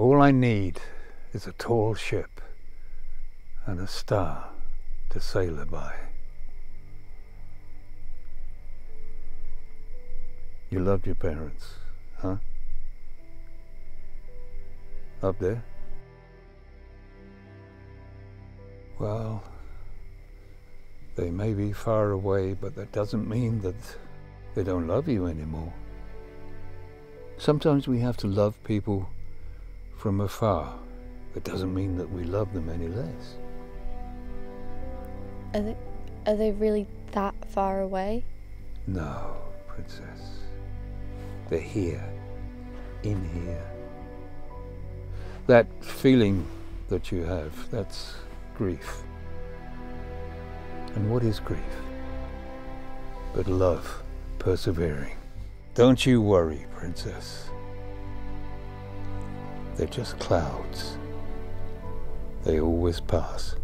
All I need is a tall ship and a star to sail her by. You loved your parents, huh? Up there? Well, they may be far away, but that doesn't mean that they don't love you anymore. Sometimes we have to love people from afar. It doesn't mean that we love them any less. Are they really that far away? No, princess. They're here, in here. That feeling that you have, that's grief. And what is grief? But love, persevering. Don't you worry, princess. They're just clouds. They always pass.